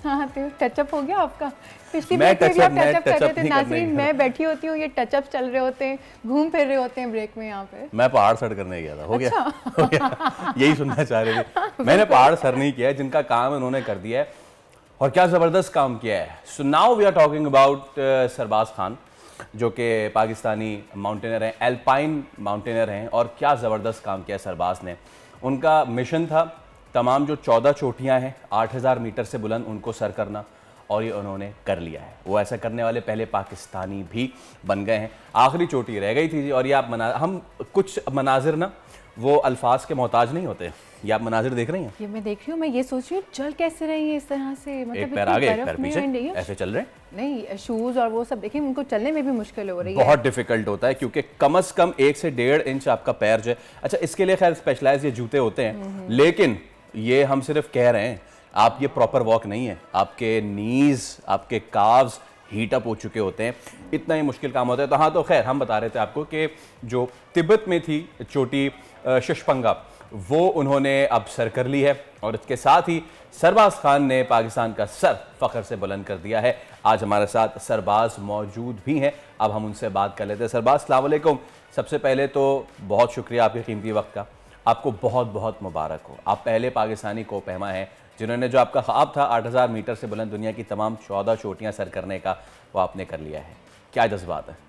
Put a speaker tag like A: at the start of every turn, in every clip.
A: हाँ तो टचअप हो गया आपका? पिछली ब्रेक में भी आप टचअप कर रहे थे नाज़रीन, मैं बैठी होती हूँ, ये टचअप चल रहे होते हैं, घूम फिर रहे होते हैं ब्रेक में यहाँ पे।
B: मैं पहाड़ सर करने गया था। हो गया?
A: अच्छा।
B: हो गया? यही सुनना चाह रहे थे। मैंने पहाड़ सर नहीं किया है, जिनका काम उन्होंने कर दिया है और क्या ज़बरदस्त काम किया है। So now we are talking about Sarbaz Khan, जो कि पाकिस्तानी माउंटेनर हैं, एल्पाइन माउंटेनर हैं, और क्या ज़बरदस्त काम किया सरबाज ने। उनका मिशन था तमाम जो 14 चोटियां हैं 8000 मीटर से बुलंद, उनको सर करना, और ये उन्होंने कर लिया है। वो ऐसा करने वाले पहले पाकिस्तानी भी बन गए हैं। आखिरी चोटी रह गई थी और ये आप हम कुछ मनाजिर ना वो अल्फाज के मोहताज नहीं होते। ये आप मनाजिर देख रही हैं?
A: ये मैं देख रही हूँ, मैं ये सोच रही हूँ चल कैसे रही है इस तरह से, मतलब
B: एक पैर आगे एक पैर पीछे ऐसे चल रहे हैं।
A: नहीं शूज और वो सब देखिए, उनको चलने में भी मुश्किल हो रही है,
B: बहुत डिफिकल्ट होता है, क्योंकि कम से कम 1 से 1.5 इंच आपका पैर जो है, अच्छा इसके लिए खैर स्पेशलाइज ये जूते होते हैं, लेकिन ये हम सिर्फ कह रहे हैं, आप ये प्रॉपर वॉक नहीं है, आपके नीज आपके काव्स हीट अप हो चुके होते हैं, इतना ही मुश्किल काम होता है। तो हाँ, तो खैर हम बता रहे थे आपको कि जो तिब्बत में थी चोटी शशपंगा, वो उन्होंने अब सर कर ली है, और इसके साथ ही सरबाज खान ने पाकिस्तान का सर फ़ख्र से बुलंद कर दिया है। आज हमारे साथ सरबाज मौजूद भी हैं, अब हम उनसे बात कर लेते हैं। सरबाज अस्सलाम वालेकुम। सबसे पहले तो बहुत शुक्रिया आपके कीमती वक्त का, आपको बहुत बहुत मुबारक हो। आप पहले पाकिस्तानी को पहमा हैं जिन्होंने जो आपका ख्वाब था 8000 मीटर से बुलंद दुनिया की तमाम 14 चोटियां सर करने का, वो आपने कर लिया है। क्या जज्बात है?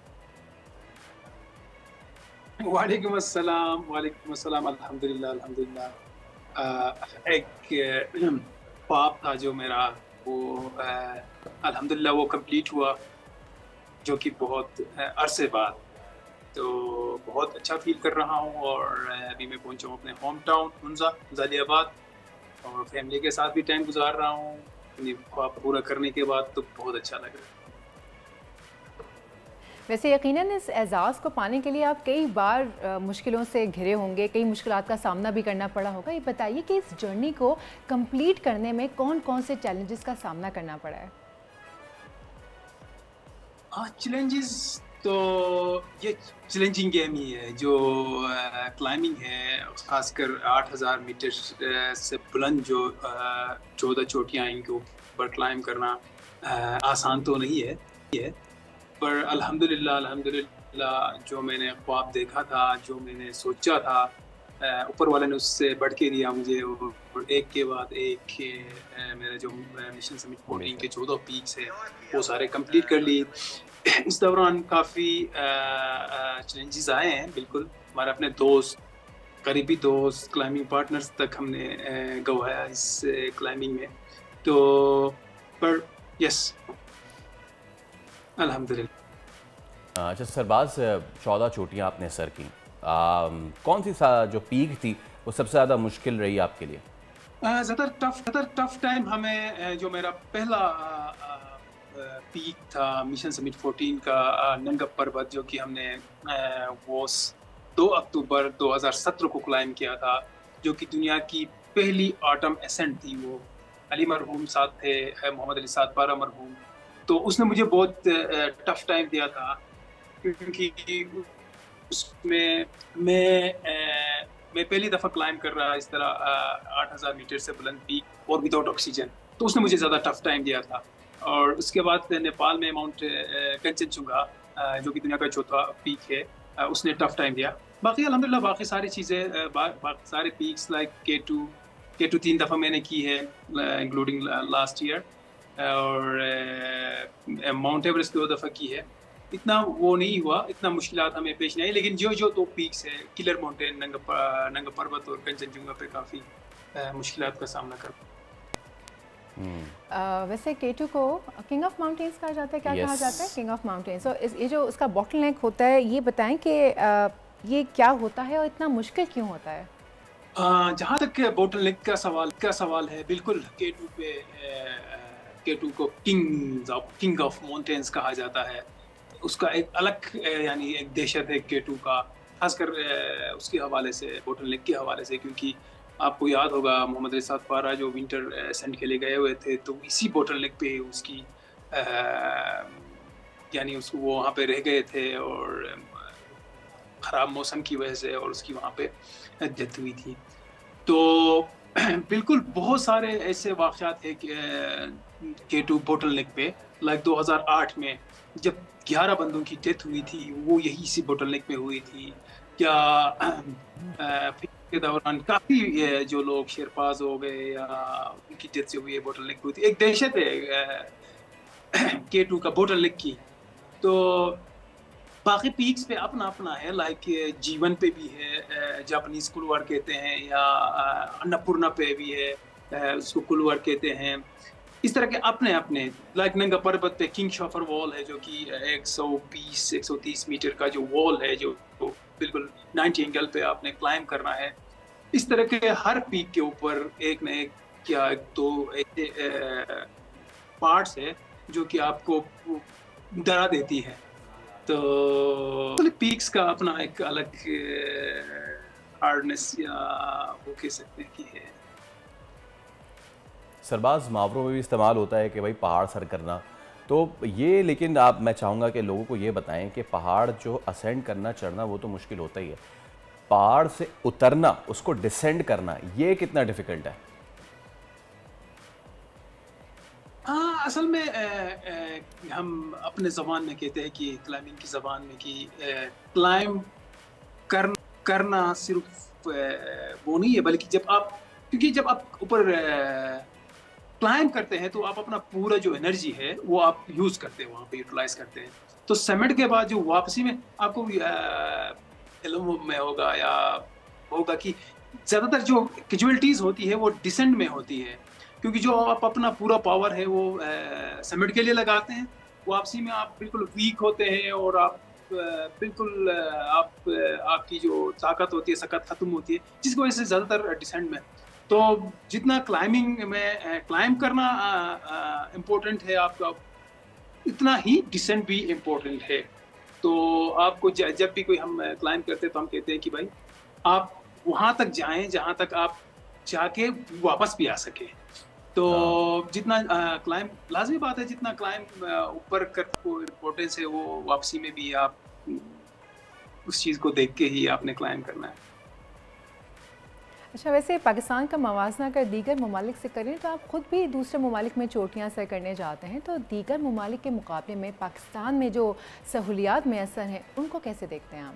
C: वालेकुम अस्सलाम, अल्हम्दुलिल्लाह अल्हम्दुलिल्लाह। एक ख्वाब था जो मेरा, वो अल्हम्दुलिल्लाह वो कंप्लीट हुआ, जो कि बहुत अरसे बाद। तो बहुत अच्छा फील कर रहा हूँ, और अभी मैं पहुँचा हूँ अपने होम टाउन ज़ालियाबाद, और फैमिली के साथ भी टाइम गुजार रहा हूँ। अपनी ख्वाब पूरा करने के बाद तो बहुत अच्छा लग रहा है।
A: वैसे यकीनन इस एजाज़ को पाने के लिए आप कई बार मुश्किलों से घिरे होंगे, कई मुश्किलात का सामना भी करना पड़ा होगा। ये बताइए कि इस जर्नी को कंप्लीट करने में कौन कौन से चैलेंजेस का सामना करना पड़ा है?
C: चैलेंजेस तो ये चैलेंजिंग गेम ही है, जो क्लाइंबिंग है, खासकर 8000 मीटर से बुलंद जो 14 चोटियाँ, इनके ऊपर क्लाइंब करना आसान तो नहीं है, पर अल्हम्दुलिल्लाह जो मैंने ख्वाब देखा था, जो मैंने सोचा था, ऊपर वाले ने उससे बढ़ के दिया मुझे, और एक के बाद एक मेरे जो मिशन समिट 14 के 14 पीक्स है वो सारे कंप्लीट कर ली। इस दौरान काफ़ी चैलेंजेस आए हैं, बिल्कुल। हमारे अपने दोस्त, करीबी दोस्त, क्लाइंबिंग पार्टनर्स तक हमने गंवाया इस क्लाइंबिंग में, तो पर यस अल्हम्दुलिल्लाह।
B: अच्छा सरबाज, 14 चोटियाँ आपने सर की, कौन सी जो पीक थी वो सबसे ज़्यादा मुश्किल रही आपके लिए?
C: ज़्यादा टफ टाइम हमें, जो मेरा पहला पीक था मिशन समिट 14 का, नंगा पर्वत, जो कि हमने वो 2 अक्टूबर 2017 को क्लाइम किया था, जो कि दुनिया की पहली ऑटम एसेंट थी। वो अली मरहूम साथ थे, मोहम्मद अली साथ पारा मरहूम, तो उसने मुझे बहुत टफ टाइम दिया था, क्योंकि उसमें मैं पहली दफ़ा क्लाइम कर रहा इस तरह 8000 मीटर से बुलंद पीक और विदाउट ऑक्सीजन, तो उसने मुझे ज़्यादा टफ टाइम दिया था। और उसके बाद नेपाल में माउंट कंचनजुंगा, जो कि दुनिया का चौथा पीक है, उसने टफ टाइम दिया। बाकी अल्हम्दुलिल्लाह बाकी सारी चीज़ें, बाकी सारे पीक्स लाइक K2 3 दफ़ा मैंने की है, इंक्लूडिंग लास्ट ईयर, और माउंट एवरेस्ट 2 दफ़ा की है। इतना वो नहीं हुआ, इतना मुश्किलात हमें पेश नहीं आई, लेकिन जो 2 पीक्स है, किलर माउंटेन, नंगा पर्वत और कंचनजुंगा पे काफ़ी मुश्किलात का सामना कर।
A: वैसे K2 को किंग ऑफ माउंटेन्स कहा जाता है, क्या कहा जाता है? King of mountains. तो ये जो उसका बॉटलनेक होता है, ये बताएं कि ये क्या होता है और इतना मुश्किल क्यों होता है?
C: जहाँ तक बॉटलनेक का सवाल है, बिल्कुल K2 को किंग ऑफ माउंटेन्स कहा जाता है। उसका एक अलग यानी एक दहशत है K2 का, खासकर उसके हवाले से, बॉटलनेक के हवाले से, क्योंकि आपको याद होगा मोहम्मद अली साथ पारा जो विंटर एसेंट के लिए गए हुए थे, तो इसी बॉटलनेक पे उसकी यानी उसको वो वहाँ पे रह गए थे, और ख़राब मौसम की वजह से, और उसकी वहाँ पे डेथ हुई थी। तो बिल्कुल बहुत सारे ऐसे वाक़यात हैं कि K2 बोटल नेक पे, लाइक 2008 में जब 11 बंदों की डेथ हुई थी, वो यही इसी बोटल नेक में हुई थी। या फिर के दौरान काफ़ी जो लोग शेरपाज हो गए या उनकी डेथ से हुई है, बोटल नेक हुई थी। एक दहशत है K2 का बोटल नेक की। तो बाकी पीक्स पे अपना अपना है, लाइक जीवन पे भी है, जापानीज कुलवर कहते हैं, या अन्नपूर्णा पे भी है, उसको कुलवर कहते हैं। इस तरह के अपने अपने, लाइक नंगा पर्वत पे किंग शॉफर वॉल है, जो कि 120-130 मीटर का जो वॉल है, जो बिल्कुल 90 एंगल पे आपने क्लाइम करना है। इस तरह के हर पीक के ऊपर एक न एक या दो ऐसे पार्ट्स है जो कि आपको डरा देती है। तो पीक्स का अपना एक अलग हार्डनेस या वो कह सकते हैं कि है।
B: सरबाज मुहावरों में भी इस्तेमाल होता है कि भाई पहाड़ सर करना, तो ये, लेकिन आप, मैं चाहूँगा कि लोगों को ये बताएं कि पहाड़ जो असेंड करना, चढ़ना, वो तो मुश्किल होता ही है, पहाड़ से उतरना, उसको डिसेंड करना, ये कितना डिफिकल्ट है?
C: हाँ, असल में हम अपने ज़बान में कहते हैं कि क्लाइंबिंग की ज़बान में कि क्लाइंब करना सिर्फ वो नहीं है, बल्कि क्योंकि जब आप ऊपर क्लाइंब करते हैं तो आप अपना पूरा जो एनर्जी है वो आप यूज़ करते हैं, वहाँ पे यूटिलाइज करते हैं। तो समिट के बाद जो वापसी में आपको इल्म में होगा या होगा कि ज़्यादातर जो कैजुअलिटीज़ होती है वो डिसेंड में होती है, क्योंकि जो आप अपना पूरा पावर है वो समिट के लिए लगाते हैं, वापसी में आप बिल्कुल वीक होते हैं और आप बिल्कुल आपकी जो ताकत होती है, सकत ख़त्म होती है, जिसकी वजह से ज़्यादातर डिसेंड में। तो जितना क्लाइंबिंग में क्लाइंब करना इम्पोर्टेंट है आपका, इतना ही डिसेंड भी इम्पोर्टेंट है। तो आपको जब भी कोई हम क्लाइंब करते हैं तो हम कहते हैं कि भाई आप वहाँ तक जाएं जहाँ तक आप जाके वापस भी आ सके। तो जितना क्लाइंब, लाजमी बात है, जितना क्लाइंब ऊपर कर को इम्पोर्टेंस है, वो वापसी में भी आप उस चीज़ को देख के ही आपने क्लाइंब करना है।
A: अच्छा, वैसे पाकिस्तान का मवाजना अगर दीगर ममालिक से करें तो आप ख़ुद भी दूसरे ममालिक में चोटियाँ सर करने जाते हैं, तो दीगर ममालिक के मुकाबले में पाकिस्तान में जो सहूलियात मैसर हैं उनको कैसे देखते हैं आप?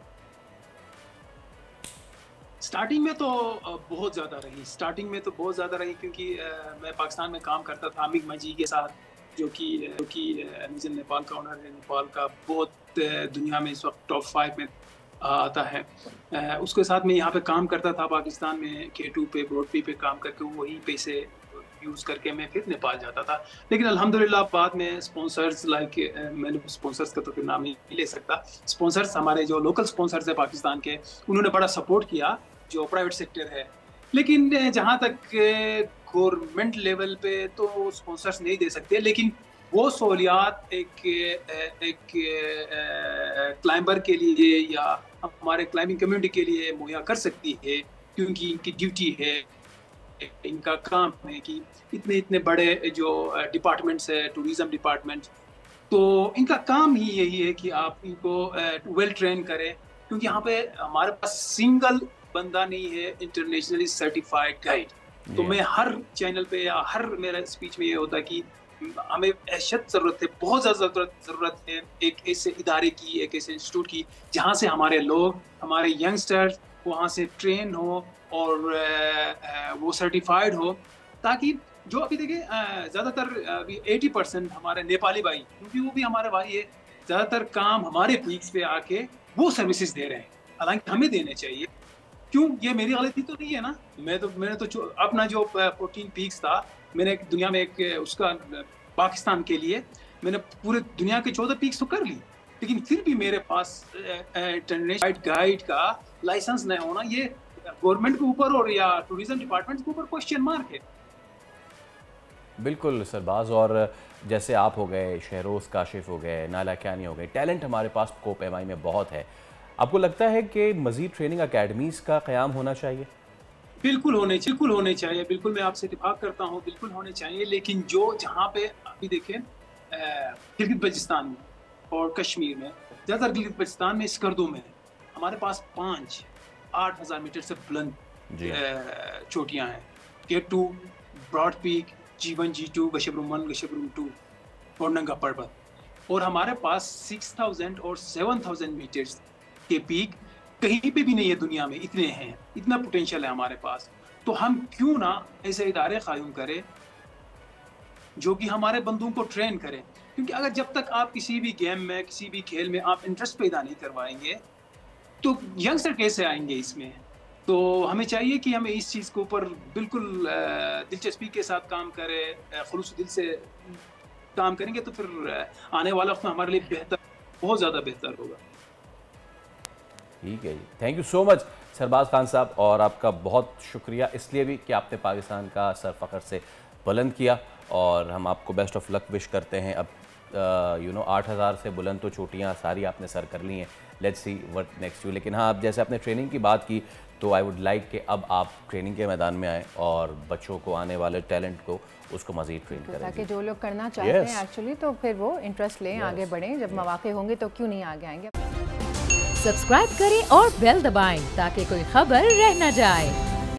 C: स्टार्टिंग में तो बहुत ज़्यादा रही, क्योंकि मैं पाकिस्तान में काम करता था आमिर मजी के साथ, जो कि अमेज़न नेपाल का ओनर है। नेपाल का बहुत दुनिया में इस वक्त टॉप 5 में आता है। उसके साथ मैं यहाँ पे काम करता था पाकिस्तान में, K2 पे, ब्रॉडपी पे काम करके वहीं पे से यूज़ करके मैं फिर नेपाल जाता था। लेकिन अल्हम्दुलिल्लाह बाद में स्पॉन्सर्स, लाइक मैंने स्पॉन्सर्स का तो फिर नाम नहीं ले सकता, स्पॉन्सर्स हमारे जो लोकल स्पॉन्सर्स है पाकिस्तान के, उन्होंने बड़ा सपोर्ट किया, जो प्राइवेट सेक्टर है। लेकिन जहाँ तक गवर्नमेंट लेवल पे तो स्पॉन्सर्स नहीं दे सकते, लेकिन वो सहूलियात एक क्लाइंबर के लिए या हमारे क्लाइंबिंग कम्युनिटी के लिए मुहैया कर सकती है, क्योंकि इनकी ड्यूटी है, इनका काम है कि इतने बड़े जो डिपार्टमेंट्स है, टूरिज्म डिपार्टमेंट, तो इनका काम ही यही है कि आप इनको वेल ट्रेन करें, क्योंकि यहाँ पे हमारे पास सिंगल बंदा नहीं है इंटरनेशनली सर्टिफाइड गाइड। तो मैं हर चैनल पे या हर मेरा स्पीच में ये होता है कि हमें अशद ज़रूरत है, बहुत ज़्यादा ज़रूरत है एक ऐसे इदारे की, एक ऐसे इंस्टीट्यूट की, जहाँ से हमारे लोग, हमारे यंगस्टर्स वहाँ से ट्रेन हो और वो सर्टिफाइड हो, ताकि जो अभी देखिए ज़्यादातर अभी 80% हमारे नेपाली भाई, क्योंकि वो भी हमारे भाई है, ज़्यादातर काम हमारे पीक्स पे आके वो सर्विसेज दे रहे हैं, हालांकि हमें देने चाहिए। क्यों? ये मेरी गलती तो नहीं है ना, मैंने तो अपना जो 14 पीक्स था, मैंने दुनिया में एक उसका पाकिस्तान के लिए मैंने पूरे दुनिया के 14 पीक्स तो कर ली, लेकिन फिर भी मेरे पास इंटरनेशनल गाइड का लाइसेंस नहीं होना, ये गवर्नमेंट के ऊपर और या टूरिज्म डिपार्टमेंट के ऊपर क्वेश्चन मार्क है।
B: बिल्कुल सरबाज, और जैसे आप हो गए, शहरोज काशिफ हो गए, नाला क्यानी हो गए, टैलेंट हमारे पास कोपेमाई में बहुत है। आपको लगता है कि मज़ीद ट्रेनिंग अकेडमीज़ का क़याम होना चाहिए?
C: बिल्कुल होने चाहिए, बिल्कुल मैं आपसे इत्तेफाक करता हूँ, बिल्कुल होने चाहिए। लेकिन जहाँ पे अभी देखें गिलगित बल्चिस्तान में और कश्मीर में, ज़्यादातर गिलगित बल्चिस्तान में, स्कर्दू में हमारे पास 5-8 हज़ार मीटर से बुलंद चोटियाँ हैं, K2, broad peak, G1, G2, गशबरुम 1, गशबरुम 2 और नंगा पर्वत। और हमारे पास 6000 और 7000 मीटर्स के पीक कहीं पे भी नहीं है दुनिया में, इतने हैं, इतना पोटेंशियल है हमारे पास। तो हम क्यों ना ऐसे इदारे कायम करें जो कि हमारे बंदों को ट्रेन करें, क्योंकि अगर जब तक आप किसी भी गेम में, किसी भी खेल में आप इंटरेस्ट पैदा नहीं करवाएंगे तो यंगस्टर कैसे आएंगे इसमें। तो हमें चाहिए कि हमें इस चीज़ के ऊपर बिल्कुल दिलचस्पी के साथ काम करें, खुलूस दिल से काम करेंगे तो फिर आने वाला वक्त हमारे लिए बेहतर, बहुत ज़्यादा बेहतर होगा।
B: ठीक है जी, thank you so much Sarbaz Khan साहब, और आपका बहुत शुक्रिया इसलिए भी कि आपने पाकिस्तान का सर फ़ख्र से बुलंद किया, और हम आपको बेस्ट ऑफ लक विश करते हैं। अब 8000 से बुलंद तो चोटियाँ सारी आपने सर कर ली हैं, let's see what next you. लेकिन हाँ, अब जैसे आपने ट्रेनिंग की बात की तो आई वुड लाइक कि अब आप ट्रेनिंग के मैदान में आएँ और बच्चों को, आने वाले टैलेंट को, उसको मज़ीद ट्रेन करें,
A: ताकि जो लोग करना चाहते हैं एक्चुअली तो फिर वो इंटरेस्ट लें, आगे बढ़ें। जब मौके होंगे तो क्यों नहीं आगे आएंगे।
D: सब्सक्राइब करें और बेल दबाएं ताकि कोई खबर रह न जाए।